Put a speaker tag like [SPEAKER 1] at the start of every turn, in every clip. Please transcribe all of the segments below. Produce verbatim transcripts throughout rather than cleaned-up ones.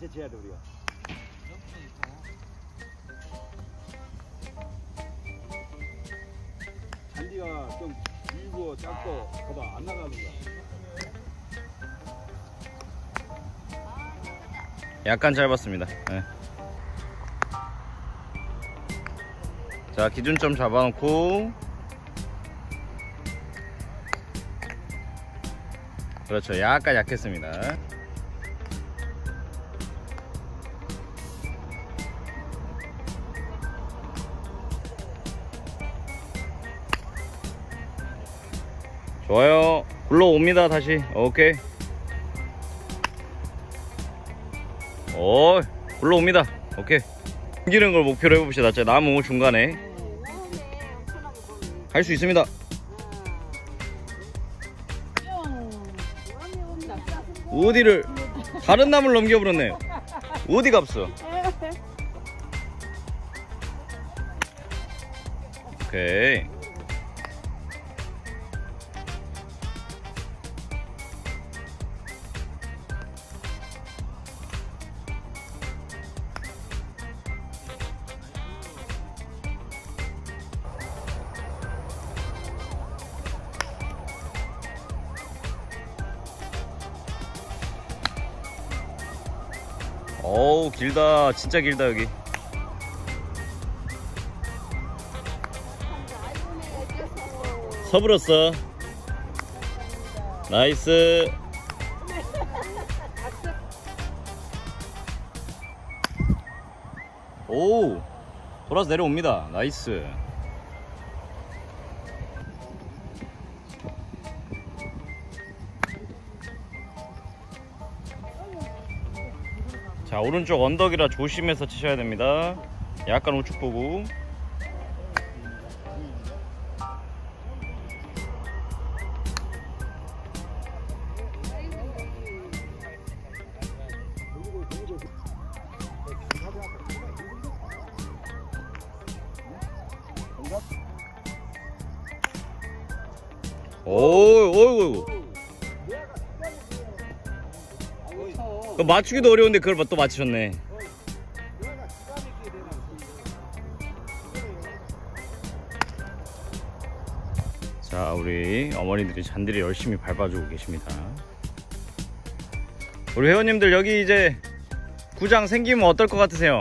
[SPEAKER 1] 대체해야 돼 우리가. 잔디가 좀 길고 짧고 봐봐 안 나가는 거야.
[SPEAKER 2] 약간 짧았습니다. 네. 자, 기준점 잡아놓고, 그렇죠. 약간 약했습니다. 좋아요. 굴러옵니다. 다시. 오케이. 오, 굴러옵니다. 오케이. 넘기는 걸 목표로 해봅시다. 자, 나무 중간에 할 수 있습니다. 어디를 다른 나무를 넘겨버렸네요. 어디 갔어? 오케이. 어우, 길다. 진짜 길다 여기. 서불었어. 나이스. 오, 돌아서 내려옵니다. 나이스. 자, 오른쪽 언덕이라 조심해서 치셔야 됩니다. 약간 우측 보고. 오, 어이구. 맞추기도 어려운데 그걸 또 맞추셨네. 자, 우리 어머니들이 잔디를 열심히 밟아주고 계십니다. 우리 회원님들 여기 이제 구장 생기면 어떨 것 같으세요?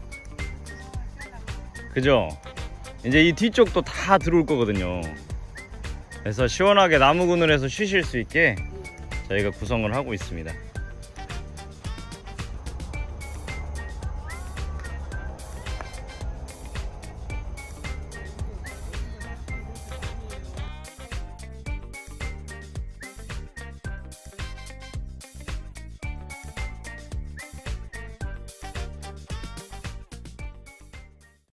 [SPEAKER 2] 그죠? 이제 이 뒤쪽도 다 들어올 거거든요. 그래서 시원하게 나무 그늘에서 쉬실 수 있게 저희가 구성을 하고 있습니다.